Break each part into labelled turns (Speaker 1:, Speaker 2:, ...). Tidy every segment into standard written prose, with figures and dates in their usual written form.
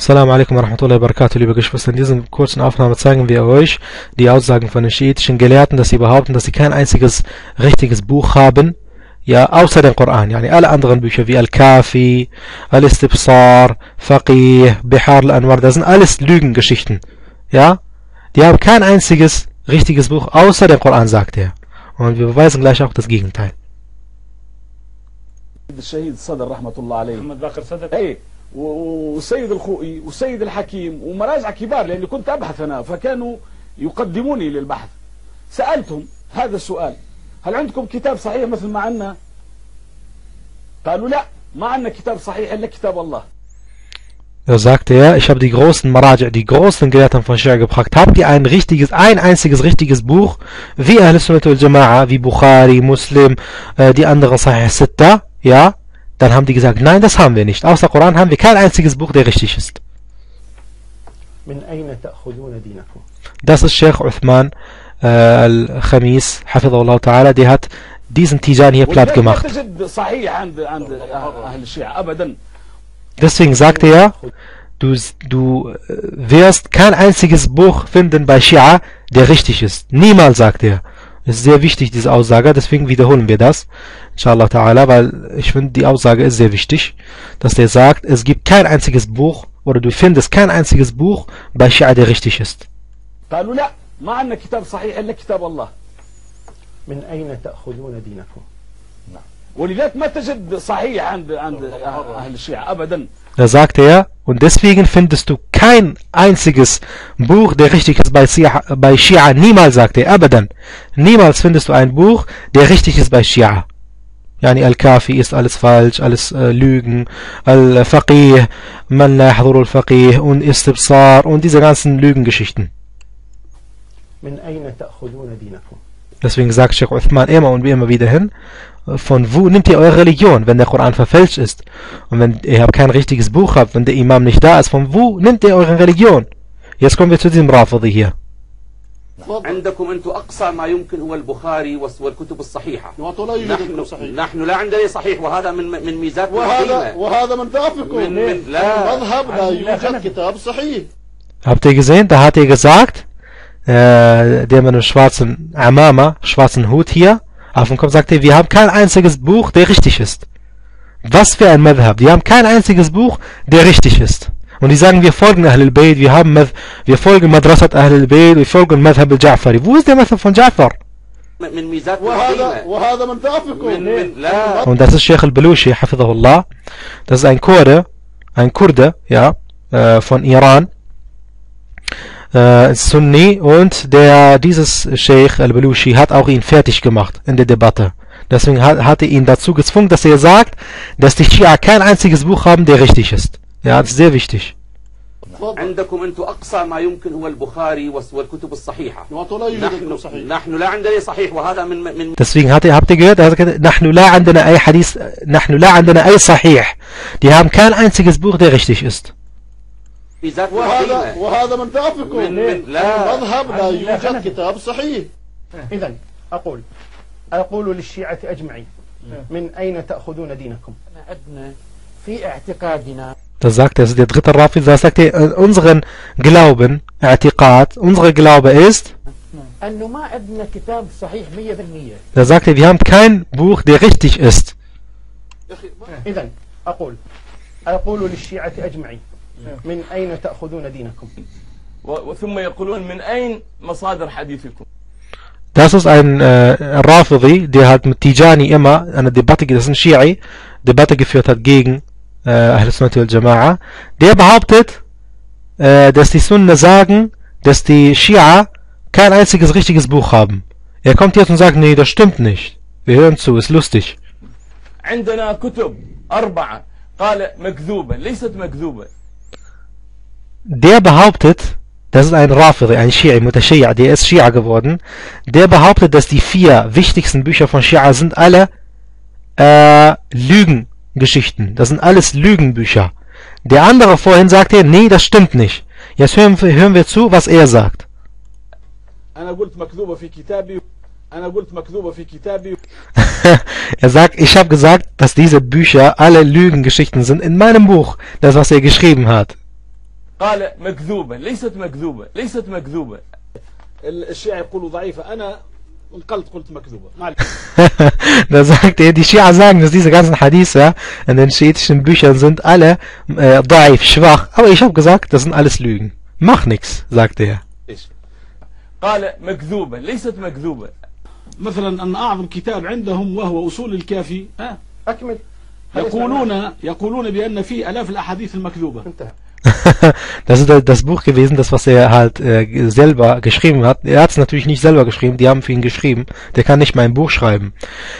Speaker 1: Assalamu alaikum wa rahmatullahi wa barakatuh, liebe Geschwister. In dieser kurzen Aufnahme zeigen wir euch die Aussagen von den schiitischen Gelehrten, dass sie behaupten, dass sie kein einziges richtiges Buch haben, ja, außer den Koran. Yani alle anderen Bücher wie Al-Kafi, Al-Istibsar, Faqih, Bihar al-Anwar, das sind alles Lügengeschichten. Ja, die haben kein einziges richtiges Buch außer den Koran, sagt er. Und wir beweisen gleich auch das Gegenteil.
Speaker 2: الشهيد صدر رحمة الله عليه محمد باقر صدر اي والسيد الخوئي والسيد الحكيم ومراجع كبار لاني كنت ابحث انا فكانوا يقدموني للبحث. سألتهم هذا السؤال: هل عندكم كتاب صحيح مثل ما عندنا؟ قالوا لا، ما عندنا كتاب صحيح الا كتاب الله.
Speaker 1: Da sagte er, ich habe die großen Maraja, die großen Gelehrten von Schia gefragt, habt ihr ein einziges richtiges Buch, wie Ahl-Sunnah wal Jama'a, wie Bukhari, Muslim, die anderen Sahih Sitta, ja? Dann haben die gesagt, nein, das haben wir nicht. Außer Koran haben wir kein einziges Buch, der richtig ist. Das ist Sheikh Uthman al-Khamis, Hafidhullah Ta'ala, der hat diesen Tijan hier platt gemacht. Deswegen sagte er, du wirst kein einziges Buch finden bei Schia, der richtig ist. Niemals, sagt er. Es ist sehr wichtig, diese Aussage, deswegen wiederholen wir das, inshallah ta'ala, weil ich finde, die Aussage ist sehr wichtig, dass der sagt, es gibt kein einziges Buch, oder du findest kein einziges Buch bei Schia, der richtig ist.
Speaker 2: قالوا لا، ما عندنا كتاب صحيح إلا كتاب الله.
Speaker 3: من أين تأخذون دينكم؟
Speaker 2: ولذلك ما تجد صحيح عند أهل الشيعة أبدا.
Speaker 1: Da sagte er, und deswegen findest du kein einziges Buch, der richtig ist bei Schia. Niemals, sagte er, abadan. Niemals findest du ein Buch, der richtig ist bei Schia. Yani Al-Kafi ist alles falsch, alles Lügen, Al-Faqih, Man la yahduru al-Faqih und Istibsar und diese ganzen Lügengeschichten. Deswegen sagt Sheikh Uthman immer und immer wieder hin, von wo nimmt ihr eure Religion, wenn der Koran verfälscht ist? Und wenn ihr kein richtiges Buch habt, wenn der Imam nicht da ist, von wo nimmt ihr eure Religion? Jetzt kommen wir zu diesem Rafidi hier.
Speaker 4: عندكم أنتم أقصى ما يمكن هو البخاري والكتب الصحيحة. نحن لا عندنا صحيح وهذا من ميزات
Speaker 3: وهذا من ضعفكم. لا مذهب لا يوجد كتاب صحيح.
Speaker 1: Habt ihr gesehen? Da hat er gesagt, der mit einem schwarzen Amama, schwarzen Hut hier auf dem Kopf, sagte, wir haben kein einziges Buch, der richtig ist. Was für ein Madhab. Die haben kein einziges Buch, der richtig ist. Und die sagen, wir folgen Ahl al-Bayt, wir folgen Madrasat Ahl al-Bayt, wir folgen Madhab al-Ja'fari. Wo ist der Madhab von Ja'far? Und das ist Sheikh al-Balushi, Hafidhullah. Das ist ein Kurde, ja, von Iran. Sunni, und dieses Sheikh al-Balushi hat auch ihn fertig gemacht in der Debatte. Deswegen hat er ihn dazu gezwungen, dass er sagt, dass die Schia kein einziges Buch haben, der richtig ist. Ja, das ist sehr wichtig.
Speaker 4: عندكم أنتم أقصى ما يمكن هو البخاري والكتب الصحيحة. نحن لا عندنا صحيح وهذا من
Speaker 1: Deswegen habt ihr gehört, er hat gesagt, نحن لا عندنا أي حديث، نحن لا عندنا أي صحيح. Die haben kein einziges Buch, der richtig ist.
Speaker 3: وهذا من ضعفكم. مذهب لا يوجد كتاب صحيح. إذن أقول للشيعة أجمعين: من أين تأخذون دينكم؟
Speaker 5: في اعتقادنا.
Speaker 1: Das sagt er, der dritte Rafid, das sagt er, unseren Glauben, I'tiqad, unsere Glaube ist, da sagt er, wir haben kein Buch, der richtig ist.
Speaker 3: إذن أقول للشيعة أجمعين: من أين تأخذون دينكم؟
Speaker 2: وثم يقولون من أين مصادر حديثكم؟
Speaker 1: Das ist ein Rafidi, der hat mit Tijani immer eine Debatte, das ist ein Shi'i, Debatte geführt hat gegen Ahl-Sunnah wal Jama'a. Der behauptet, dass die Sunna sagen, dass die Schia kein einziges richtiges Buch haben. Er kommt jetzt und sagt, nee, das stimmt nicht. Wir hören zu, ist lustig.
Speaker 2: عندنا كتب 4 قال مكذوبة ليست مكذوبة.
Speaker 1: Der behauptet, das ist ein Rafidi, ein Shi'i, Mutashayya, der ist Shia geworden. Der behauptet, dass die 4 wichtigsten Bücher von Shia sind alle Lügengeschichten. Das sind alles Lügenbücher. Der andere vorhin sagte, nee, das stimmt nicht. Jetzt hören wir zu, was er sagt. Er sagt, ich habe gesagt, dass diese Bücher alle Lügengeschichten sind in meinem Buch, das was er geschrieben hat.
Speaker 2: قال مكذوبة ليست مكذوبة ليست مكذوبة. الشيعة يقولوا ضعيفة، أنا قلت مكذوبة.
Speaker 1: Da sagt er, die Schia sagen, dass diese ganzen Hadithe in den schiitischen Büchern sind alle daif, schwach. Aber ich habe gesagt, das sind alles Lügen. Mach nix, sagt er.
Speaker 2: قال مكذوبة ليست مكذوبة. مثلا أن أعظم كتاب عندهم وهو أصول الكافي
Speaker 3: أكمل.
Speaker 2: يقولون بأن فيه آلاف الأحاديث المكذوبة.
Speaker 3: انتهى.
Speaker 1: Das ist das Buch gewesen, das was er halt selber geschrieben hat. Er hat es natürlich nicht selber geschrieben, die haben für ihn geschrieben. Der kann nicht mein Buch schreiben.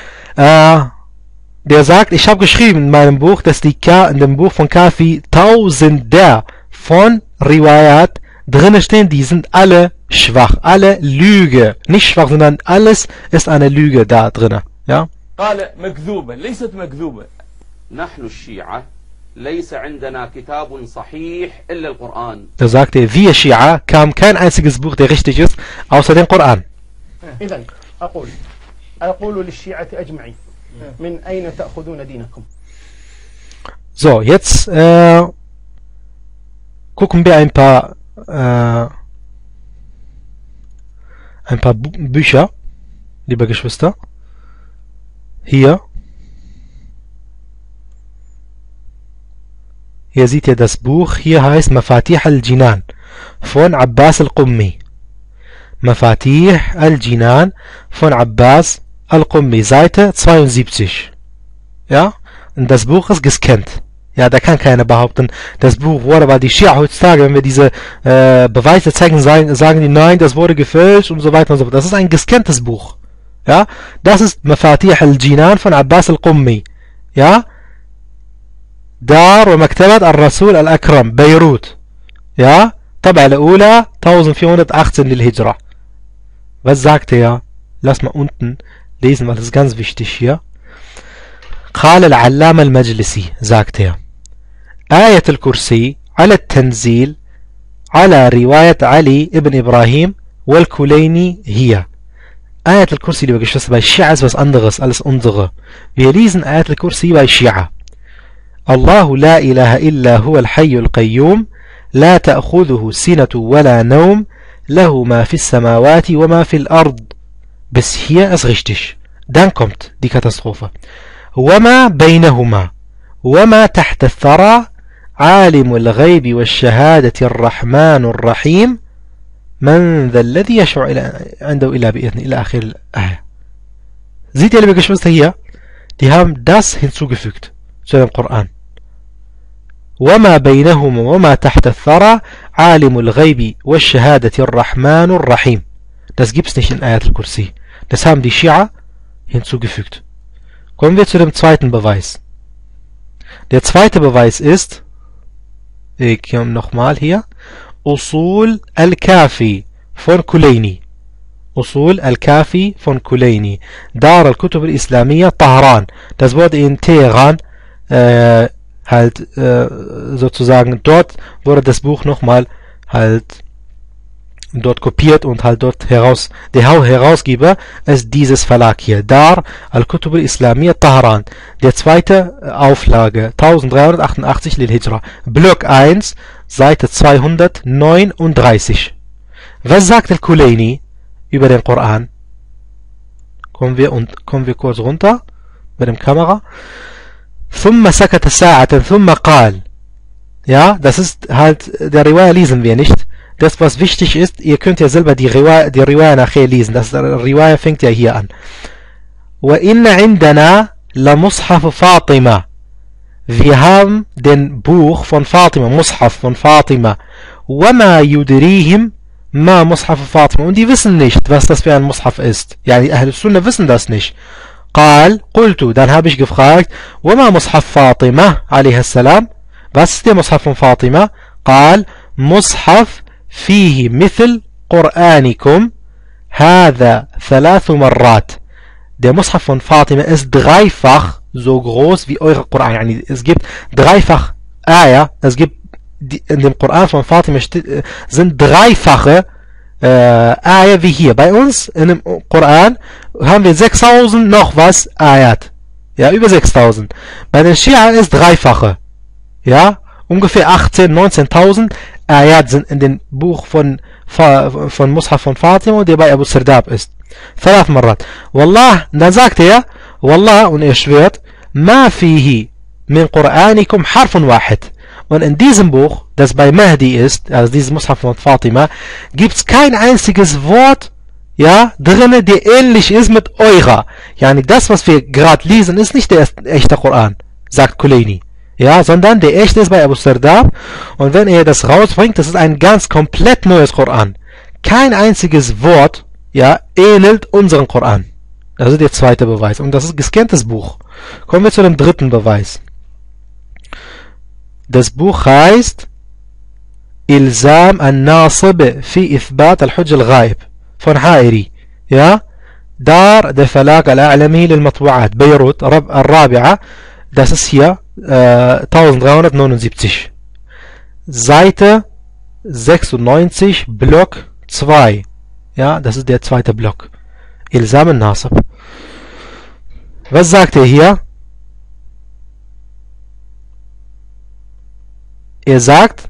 Speaker 1: Der sagt, ich habe geschrieben in meinem Buch, dass in dem Buch von Kafi Tausender von Riwayat drinne stehen, die sind alle schwach, alle Lüge. Nicht schwach, sondern alles ist eine Lüge da drinne. Ja?
Speaker 2: قال مكذوبة ليست مكذوبة.
Speaker 4: نحن الشيعة ليس عندنا كتاب صحيح إلا القرآن.
Speaker 1: Da sagt er, wir Schia kam kein einziges Buch, der richtig ist, außer den Koran.
Speaker 3: إذن أقول للشيعة أجمعين من أين تأخذون دينكم؟
Speaker 1: So, jetzt gucken wir ein paar Bücher, liebe Geschwister. Hier seht ihr das Buch, hier heißt Mafatih al-Jinan von Abbas al-Qummi. Mafatih al-Jinan von Abbas al-Qummi, Seite 72. Ja, und das Buch ist gescannt. Ja, da kann keiner behaupten, das Buch wurde, weil die Schia heutzutage, wenn wir diese Beweise zeigen, sagen die, nein, das wurde gefälscht und so weiter und so fort. Das ist ein gescanntes Buch. Ja, das ist Mafatih al-Jinan von Abbas al-Qummi. Ja, دار ومكتبة الرسول الأكرم بيروت. Ja, طبعا الأولى 1418 للهجرة. Was sagt er? Lass mal unten lesen, weil das ist ganz wichtig hier. قال العلامة المجلسي sagt er. آية الكرسي على التنزيل على رواية علي ابن إبراهيم والكليني هي. آية الكرسي, liebe Geschwister, bei Schia ist was anderes als unsere. Wir lesen آية الكرسي bei Schia. الله لا إله إلا هو الحي القيوم لا تأخذه سنة ولا نوم له ما في السماوات وما في الأرض. Bis hier ist richtig. Dann kommt die Katastrophe. وما بينهما وما تحت الثرى عالم الغيب والشهادة الرحمن الرحيم من ذا الذي يشفع عنده إلا بإذنه إلى آخر الآية. Seht ihr, liebe Geschwister, hier, die haben das hinzugefügt zu dem Koran. وما بينهما وما تحت الثرى عالم الغيب والشهادة الرحمن الرحيم. Das gibt's nicht in Ayat al-Kursi. Das haben die Schia hinzugefügt. Kommen wir zu dem zweiten Beweis. Der zweite Beweis ist, ich komme nochmal hier, Usul al-Kafi von Kulayni. Usul al-Kafi von Kulayni. Dar al-Kutub al-Islamiyya Tahran. Das wurde in Teheran halt sozusagen, dort wurde das Buch nochmal halt dort kopiert und halt dort der Herausgeber ist dieses Verlag hier, Dar al-Kutub al-Islamiyya Tahran, der zweite Auflage, 1388 Lil-Hijra, Block 1, Seite 239. Was sagt al-Kulayni über den Koran? Kommen wir kurz runter bei dem Kamera. ثم سكت ساعة ثم قال. Ja, das ist halt, der Riwaya lesen wir nicht. Das, was wichtig ist, ihr könnt ja selber die Riwaya nachher lesen. Das Riwaya fängt ja hier an. وَإِنَّ عِنْدَنَا لَمُصْحَفُ فَاطِمَةِ. Wir haben den Buch von Fatima, Mushaf von Fatima. وَمَا يُدْرِيهِمْ مَا مُصْحَفُ فَاطِمَةِ. Und die wissen nicht, was das für ein Mushaf ist. Ja, die Ahl Sunnah wissen das nicht. قال قلت, dann habe ich gefragt, وما مصحف فاطمة عليه السلام, was ist der Mushaf von Fatima? قال مصحف فيه مثل قرآنكم هذا 3 مرات. Der Mushaf von Fatima ist dreifach so groß wie eure Koran. Yani es gibt dreifach Ayah, es gibt in dem Koran von Fatima sind dreifache Ayah wie hier. Bei uns in dem Koran haben wir 6000 noch was Ayat. Ja, über 6000. Bei den Schia ist dreifache. Ja, ungefähr 18.000, 19.000 Ayat sind in den Buch von Mushaf von Fatima und der bei Abu Sardab ist. 3 Marrat. Wallah, dann sagt er, Wallah, und er schwört, Ma fihi min Qur'anikum harfun wahid. Und in diesem Buch, das bei Mahdi ist, also dieses Mushaf von Fatima, gibt es kein einziges Wort, ja, drinne, der ähnlich ist mit eurer. Yani das, was wir gerade lesen, ist nicht der echte Koran, sagt Kulayni. Ja, sondern der echte ist bei Abu Sardab. Und wenn er das rausbringt, das ist ein ganz komplett neues Koran. Kein einziges Wort, ja, ähnelt unseren Koran. Das ist der zweite Beweis. Und das ist ein gescanntes Buch. Kommen wir zu dem dritten Beweis. Das Buch heißt Ilzam al-Nasib fi Ithbat al-Hujj al-Ghaib von Hairi. Ja, Dar der Verlag al-A'lami lil-Matbu'at, Beirut, al-Rabi'a. Das ist hier 1379. Seite 96, Block 2. Ja, das ist der zweite Block. Ilzam al-Nasib. Was sagt er hier? Er sagt,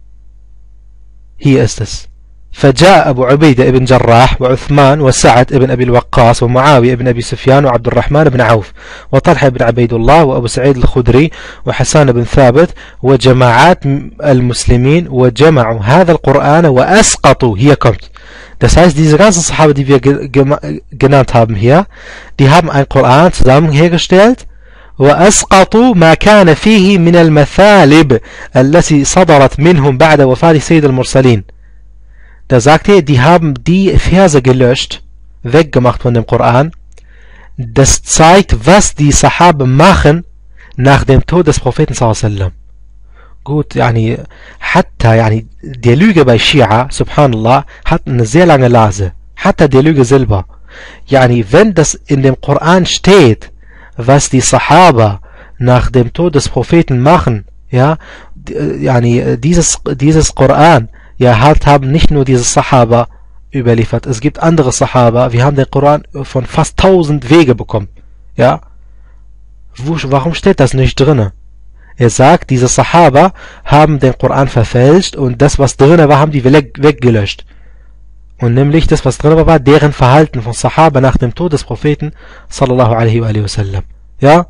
Speaker 1: hier ist es. فجاء أبو عبيدة ابن جراح وعثمان وسعد ابن أبي الوقاص ومعاوية ابن أبي سفيان وعبد الرحمن بن عوف وطلحة بن عبيد الله وأبو سعيد الخدري وحسان بن ثابت وجماعات المسلمين وجمعوا هذا القرآن وأسقطوا. Hier kommt. Das heißt, diese ganzen Sahaba, die wir genannt haben hier, die haben ein Koran zusammen hergestellt. وأسقطوا ما كان فيه من المثالب التي صدرت منهم بعد وفاة سيد المرسلين. Da sagt er, die haben die Verse gelöscht, weggemacht von dem Koran. Das zeigt, was die Sahaba machen nach dem Tod des Propheten sallallahu. Gut, yani, hatta, yani, der Lüge bei Schia, subhanallah, hat eine sehr lange Nase. Hatta der Lüge selber. Yani, wenn das in dem Koran steht, was die Sahaba nach dem Tod des Propheten machen, ja, yani, dieses Koran, ja, halt haben nicht nur diese Sahaba überliefert. Es gibt andere Sahaba. Wir haben den Koran von fast 1000 Wege bekommen. Ja. Warum steht das nicht drin? Er sagt, diese Sahaba haben den Koran verfälscht und das, was drin war, haben die weggelöscht. Und nämlich das, was drin war, deren Verhalten von Sahaba nach dem Tod des Propheten sallallahu alaihi wa sallam. Ja.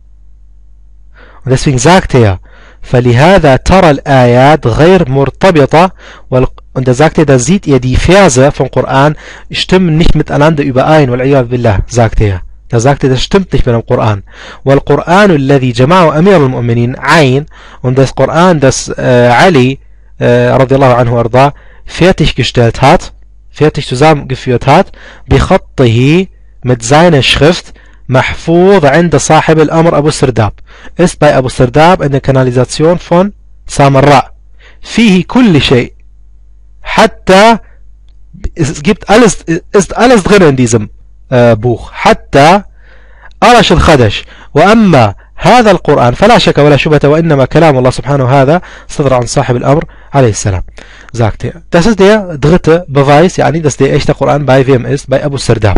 Speaker 1: Und deswegen sagt er, فلهذا ترى الآيات غير مرتبطة. Und da sagt er, da seht ihr, die Verse vom Koran stimmen nicht miteinander überein. والعياذ بالله, sagt er. Da sagt er, das stimmt nicht mit dem Koran. والقرآن الذي جمعه أمير المؤمنين عين. Und das Koran, das Ali radiallahu anhu arda fertiggestellt hat, fertig zusammengeführt hat, بخطه, mit seiner Schrift, محفوظ عند صاحب الأمر أبو السرداب, ist bei Abu Sardab in der Kanalisation von Samarra. فيه كل شيء, حتى, es gibt alles, ist alles drin in diesem Buch, حتى أرش الخدش. وأما هذا القرآن فلا شك ولا شبهة وإنما كلام الله سبحانه هذا صدر عن صاحب الأمر عليه السلام. Sagt er. Das ist der dritte Beweis, yani, dass der echte Koran bei wem ist? Bei Abu Sardab.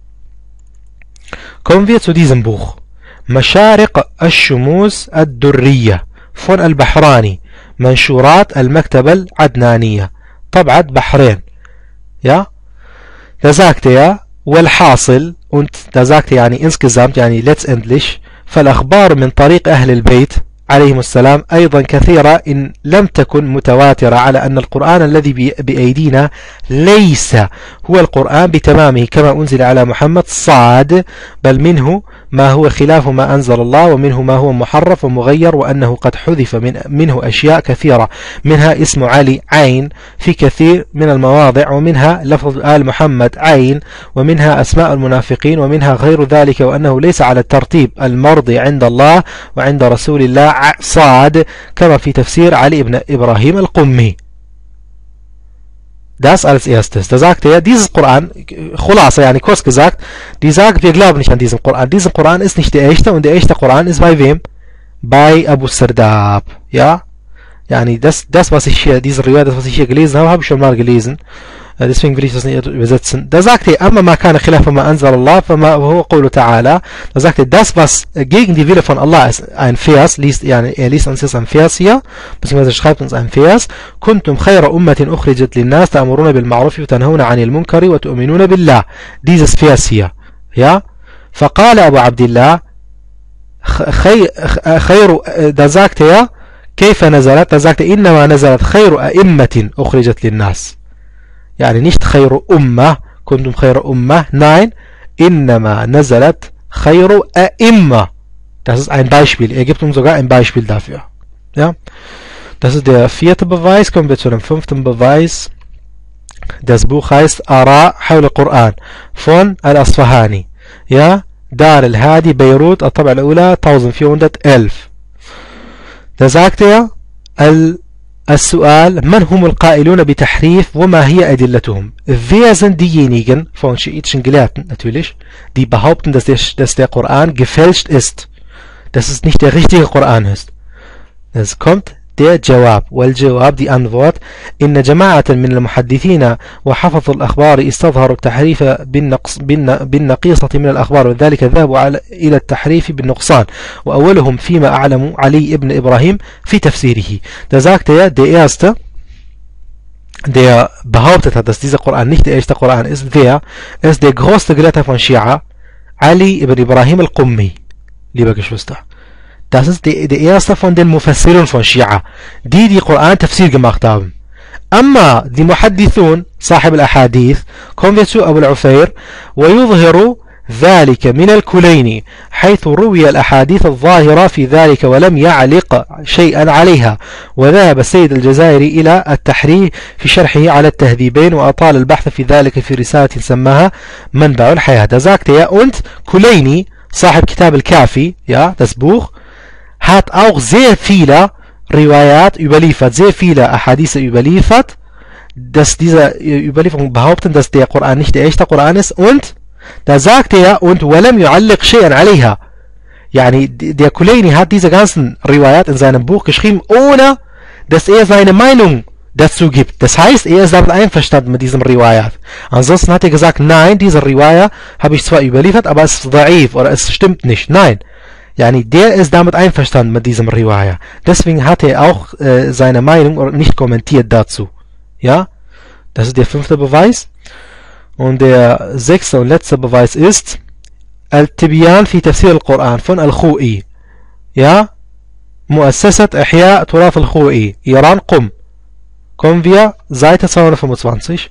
Speaker 1: Kommen wir zu diesem Buch. مشارق الشموس الدرية von البحراني, منشورات المكتبة العدنانية, طبعة بحرين. Ja, da sagt er, والحاصل, und da sagt er, yani, insgesamt, yani, letztendlich, فالأخبار من طريق أهل البيت عليهم السلام أيضا كثيرة إن لم تكن متواترة على أن القرآن الذي بأيدينا ليس هو القرآن بتمامه كما أنزل على محمد صاد، بل منه ما هو خلاف ما أنزل الله، ومنه ما هو محرف ومغير، وأنه قد حذف منه أشياء كثيرة، منها اسم علي عين في كثير من المواضع، ومنها لفظ آل محمد عين، ومنها أسماء المنافقين، ومنها غير ذلك، وأنه ليس على الترتيب المرضي عند الله وعند رسول الله صاد كما في تفسير علي ibn Ibrahim al-Qummi. Das als erstes. Da sagt er, dieses Koran, Khulasa, yani kurz gesagt, die sagt, wir glauben nicht an diesen Koran. Dieser Koran ist nicht der echte, und der echte Koran ist bei wem? Bei Abu Sardab. Ja? Yani das was ich hier, diese Riwayat, das was ich hier gelesen habe, habe ich schon mal gelesen. Deswegen will ich das nicht übersetzen. Da sagt er, amma ma kana khilafa ma anzal Allah, fama huwa qawlu ta'ala. Da sagt er, das, was gegen die Wille von Allah ist, ein Vers, er liest uns jetzt einen Vers hier, beziehungsweise schreibt uns einen Vers. Kuntum khayra ummatin ukhrijat linnas, ta'amuruna bil ma'rufi wa tanhawna 'anil munkari wa tu'minuna billah. Dieses Vers hier. Ja? فقال أبو عبد الله خير, da sagt er, كيف نزلت, da sagt er, إنما نزلت خير أئمة أخرجت للناس. يعني nicht خير أمة, كنتم خير أمة, nein, إنما نزلت خير أئمة. Das ist ein Beispiel, er gibt uns sogar ein Beispiel dafür. Ja? Das ist der 4. Beweis, kommen wir zu dem 5. Beweis. Das Buch heißt Ara حول القرآن von Al-Asfahani. Ja, Dar al-Hadi, Beirut, الطبعة الأولى 1411. Da sagt er, السؤال من هم القائلون بتحريف وما هي أدلتهم? Wer sind diejenigen von schiitischen Gelehrten natürlich, die behaupten, dass der Koran gefälscht ist, dass es nicht der richtige Koran ist? Es kommt der Jawab, والجواب die Antwort. إن جماعة من المحدثين وحفظوا الأخبار استظهروا التحريف بالنقيصة من الأخبار وذلك ذهبوا إلى التحريف بالنقصان وأولهم فيما أعلم علي ابن إبراهيم في تفسيره. Da sagt er, der Erste, der behauptet hat, dass dieser Koran nicht der echte Koran ist, wer ist der größte Gelehrte von Schia, Ali ibn Ibrahim al-Qummi, liebe Geschwister. Das ist der erste von den Mufassirun von Schia, die Koran Tafsir gemacht haben. Amma die Muhaddithun, Sahib al-Ahadith, kommen wir zu Abu al-Ufair, ويظهر ذلك من الكليني حيث روي الأحاديث الظاهرة في ذلك ولم يعلق شيئا عليها وذهب السيد الجزائري إلى التحرير في شرحه على التهذيبين وأطال البحث في ذلك في رسالة سماها منبع الحياة. Da sagte er, und Kulayni, Sahib Kitab al-Kafi, ja, das Buch, hat auch sehr viele Riwayat überliefert, sehr viele Ahadithe überliefert, dass diese Überlieferungen behaupten, dass der Koran nicht der echte Koran ist, und da sagt er, und walam yu'alliq shay'an 'alayha. Yani der Kulayni hat diese ganzen Riwayat in seinem Buch geschrieben, ohne dass er seine Meinung dazu gibt. Das heißt, er ist damit einverstanden mit diesem Riwayat. Ansonsten hat er gesagt, nein, diese Riwayat habe ich zwar überliefert, aber es ist da'if oder es stimmt nicht. Nein. Yani der ist damit einverstanden mit diesem Riwaya. Deswegen hat er auch seine Meinung nicht kommentiert dazu. Ja, das ist der 5. Beweis. Und der 6. und letzte Beweis ist Al-Tibyan fi Tafsir al-Quran von Al-Khu'i. Ja, Muassasat Ihya Turath al-Khu'i, Iran, Qum. Kommen wir, Seite 225.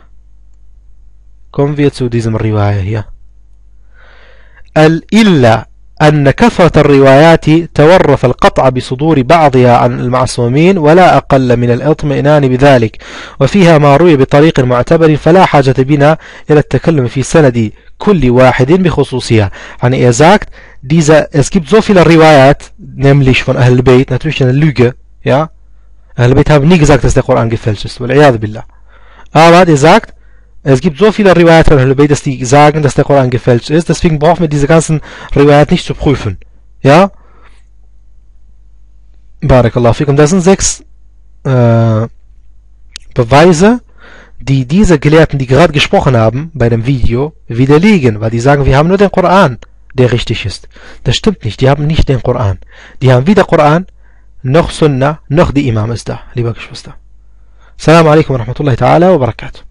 Speaker 1: Kommen wir zu diesem Riwaya hier. Al-Illa أن كثرة الروايات تورث القطع بصدور بعضها عن المعصومين ولا أقل من الاطمئنان بذلك وفيها ما روي بطريق معتبر فلا حاجة بنا إلى التكلم في سند كل واحد بخصوصها. يعني sagt, es gibt so viele Riwayat, nämlich von Ahl al-Bayt, natürlich eine Lüge, ja. Ahl al-Bayt haben nie gesagt, dass der Koran gefälscht ist, wal-iyad billah. Aber der sagt, es gibt so viele Riwayat von Ahl al-Bayt, dass die sagen, dass der Koran gefälscht ist. Deswegen brauchen wir diese ganzen Riwayat nicht zu prüfen. Ja? Barakallahu fikum. Das sind 6 Beweise, die diese Gelehrten, die gerade gesprochen haben bei dem Video, widerlegen. Weil die sagen, wir haben nur den Koran, der richtig ist. Das stimmt nicht. Die haben nicht den Koran. Die haben weder Koran, noch Sunnah, noch die Imam ist da, lieber Geschwister. Assalamu alaikum wa rahmatullahi ta'ala wa barakatuh.